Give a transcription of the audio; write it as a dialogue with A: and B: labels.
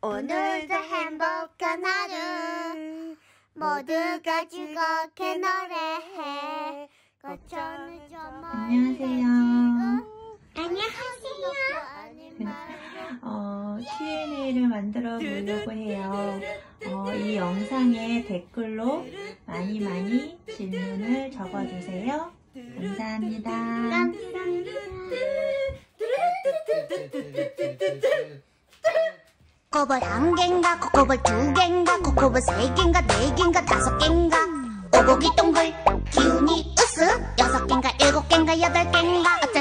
A: 오늘도 행복한 하루 모두가 즐겁게 노래해 거쳐는
B: 안녕하세요. Q&A를 만들어 보려고 해요. 이 영상에 댓글로 많이 질문을 적어주세요. 감사합니다.
A: 코코볼 1개인가 코코볼 2개인가 코코볼 3개인가 4개인가 5개인가 오고기 동글 기운이 으쓱 6개인가 7개인가 8개인가